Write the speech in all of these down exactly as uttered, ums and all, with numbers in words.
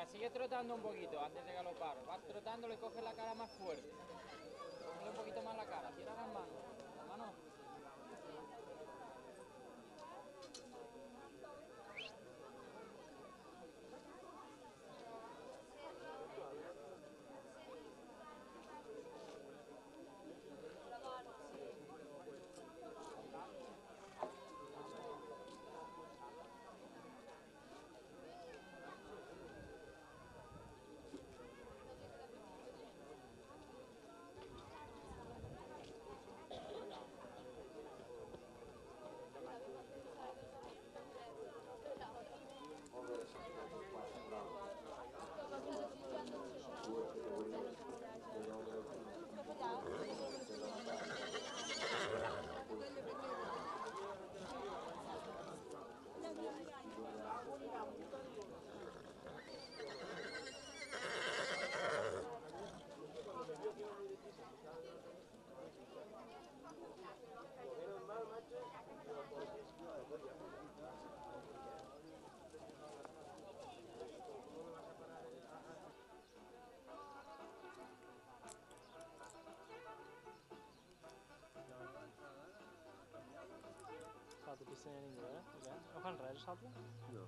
sigue trotando un poquito antes de galopar. Vas trotando, le coges la cara más fuerte. Cógele un poquito más la cara. Cierra las manos. Las manos. Salta piscina a ningú, eh? No fan res, salta? No.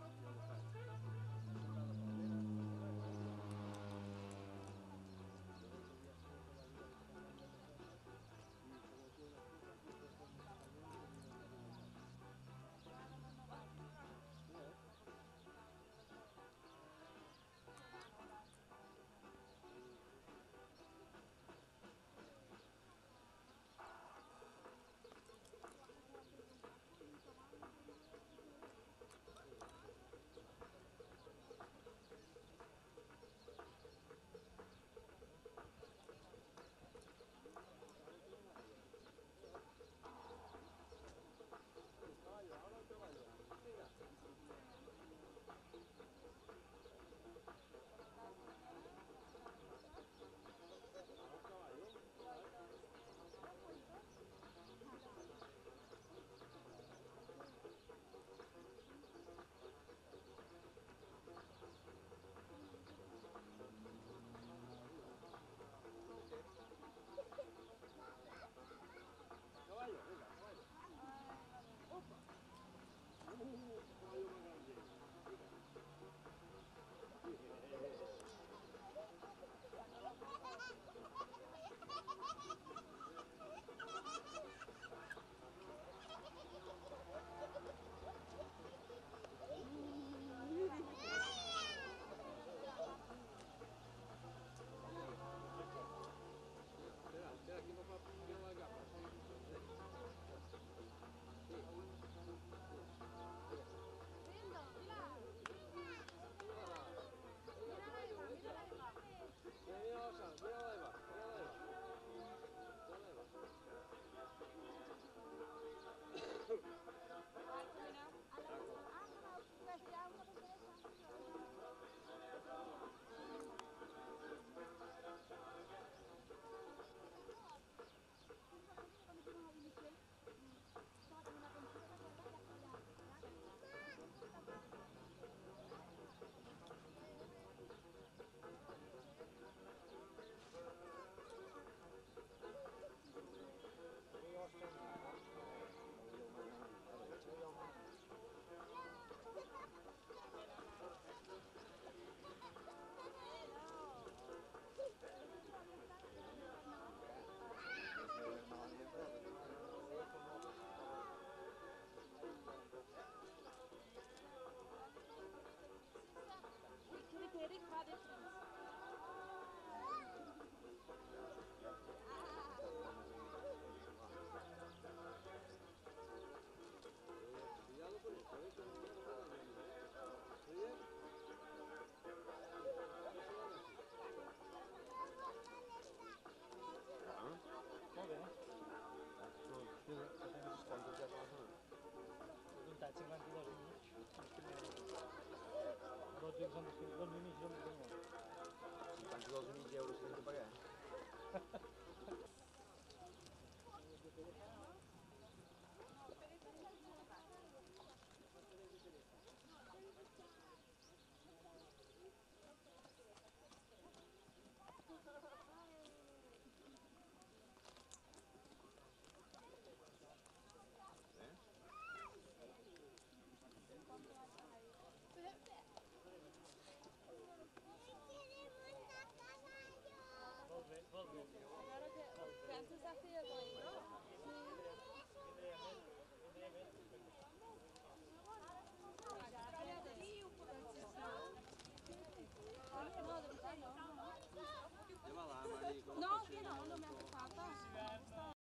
Molt bé. Mira, estan tots ja per la zona. Comptat cinquanta-dos minuts. dotze i cinquanta-dos minuts, jo m'ho dono. cinquanta-dos i mig euros que hem de pagar.